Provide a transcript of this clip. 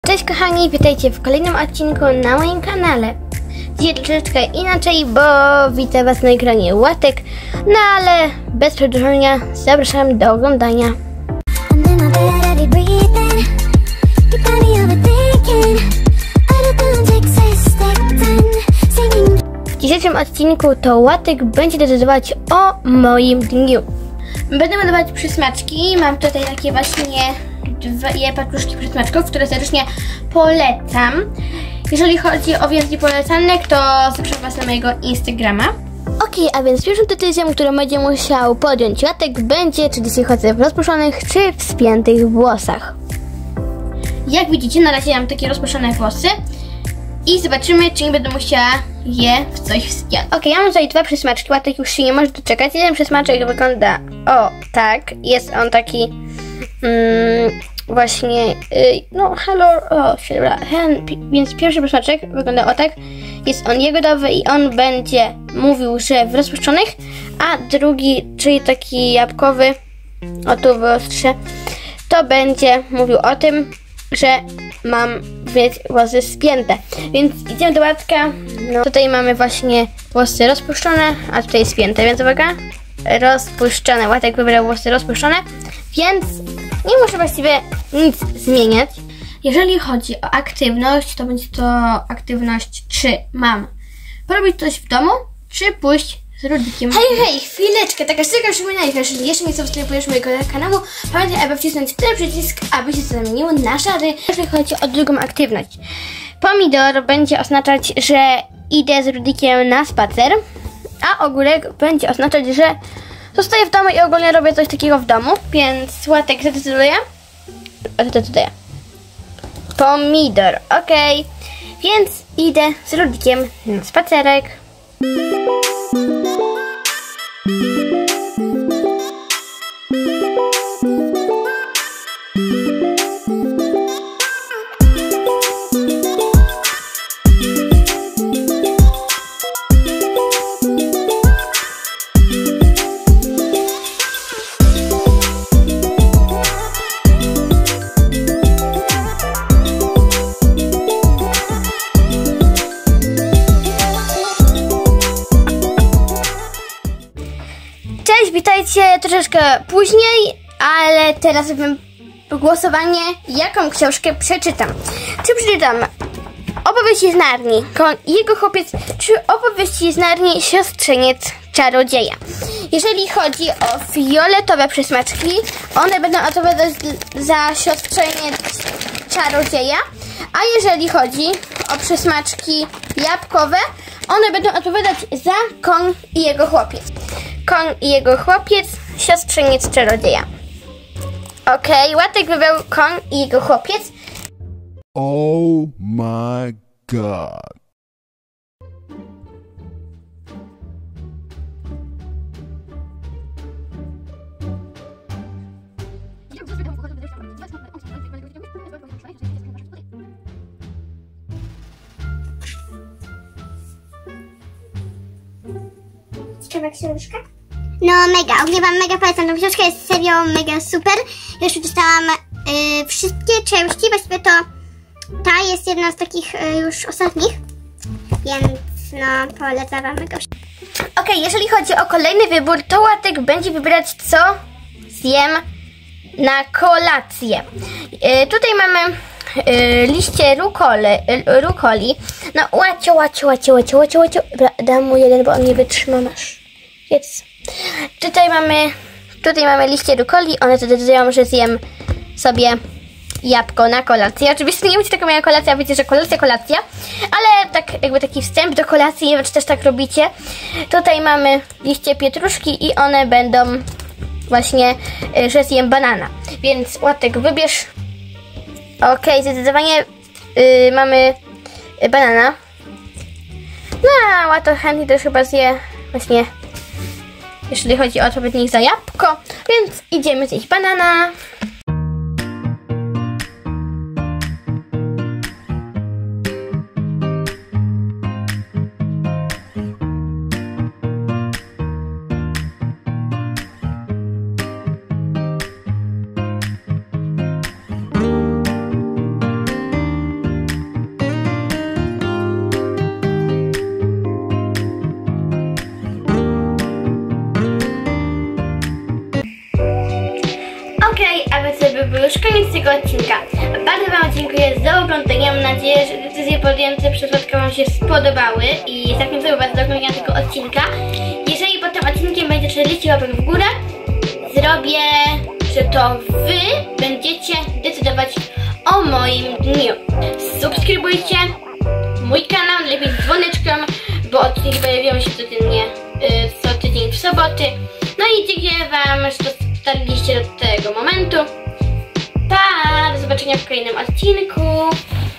Cześć kochani, witajcie w kolejnym odcinku na moim kanale. Dzisiaj troszeczkę inaczej, bo widzę was na ekranie Łatek, no ale bez przedłużania zapraszam do oglądania. W dzisiejszym odcinku to Łatek będzie decydować o moim dniu. Będę malować przysmaczki, mam tutaj takie właśnie dwie paczuszki przysmaczków, które serdecznie polecam. Jeżeli chodzi o więcej polecanek, to zapraszam was na mojego Instagrama. Okej, a więc pierwszą decyzją, którą będzie musiał podjąć Łatek, będzie, czy dzisiaj chodzę w rozpuszonych, czy w spiętych włosach. Jak widzicie, na razie mam takie rozpuszczone włosy i zobaczymy, czy nie będę musiała je w coś wspiąć. Okej, ja mam tutaj dwa przysmaczki, Łatek już się nie może doczekać. Jeden przysmaczek wygląda tak, jest on taki właśnie, no hello, więc pierwszy przysmaczek wygląda tak, jest on jagodowy i on będzie mówił, że w rozpuszczonych, a drugi, czyli taki jabłkowy, tu wyostrzę, to będzie mówił o tym, że mam mieć włosy spięte. Więc idziemy do Łatka. No, tutaj mamy właśnie włosy rozpuszczone, a tutaj spięte, więc uwaga, rozpuszczone. Łatek wybrał włosy rozpuszczone, więc nie muszę właściwie nic zmieniać. Jeżeli chodzi o aktywność, to będzie to aktywność, czy mam porobić coś w domu, czy pójść z Rudikiem. Hej, chwileczkę, taka szybka przypominajka, jeżeli jeszcze nie subskrybujesz mojego kanału, pamiętaj, aby wcisnąć ten przycisk, aby się zamieniło na szary. Jeżeli chodzi o drugą aktywność, pomidor będzie oznaczać, że idę z Rudikiem na spacer, a ogórek będzie oznaczać, że zostaję w domu i ogólnie robię coś takiego w domu, więc Łatek zdecyduje. Pomidor, okej. Więc idę z Rudikiem na spacerek. Witajcie troszeczkę później, ale teraz robimy głosowanie, jaką książkę przeczytam. Czy przeczytam Opowieści z Narni, Koń i jego chłopiec, czy Opowieści z Narni, Siostrzeniec Czarodzieja. Jeżeli chodzi o fioletowe przysmaczki, one będą odpowiadać za Siostrzeniec Czarodzieja, a jeżeli chodzi o przysmaczki jabłkowe, one będą odpowiadać za Koń i jego chłopiec. Koń i jego chłopiec, Siostrzeniec Czarodzieja. Okej, Łatek wybrał Koń i jego chłopiec. Oh my god. Ciekawa książka? No mega, ogólnie wam mega polecam, ta książka jest serio mega super. Już przeczytałam wszystkie części, właściwie to ta jest jedna z takich już ostatnich, więc no polecam wam mega. Okej, jeżeli chodzi o kolejny wybór, to Łatek będzie wybierać, co zjem na kolację. Tutaj mamy liście rukoli. No łacio. Dam mu jeden, bo on nie wytrzyma, masz. Jedz. Tutaj mamy liście rukoli, one decydują, że zjem sobie jabłko na kolację. Oczywiście nie będzie taka moja kolacja, wiecie, że kolacja, ale tak jakby taki wstęp do kolacji, nie wiem, czy też tak robicie. Tutaj mamy liście pietruszki i one będą właśnie, że zjem banana. Więc Łatek, wybierz. Okej, zdecydowanie mamy banana. No, Łatek chętnie też chyba zje właśnie, jeżeli chodzi o odpowiednik za jabłko, więc idziemy zjeść banana. odcinka. Bardzo Wam dziękuję za oglądanie. Mam nadzieję, że decyzje podjęte przez Władka Wam się spodobały i zachęcam Was do oglądania tego odcinka. Jeżeli pod tym odcinkiem będzie 40 łapek w górę, zrobię, że to Wy będziecie decydować o moim dniu. Subskrybujcie mój kanał, lepiej z dzwoneczkiem, bo odcinki pojawiają się co tydzień w soboty. No i dziękuję Wam, że dotarliście do tego momentu. Pa! Do zobaczenia w kolejnym odcinku.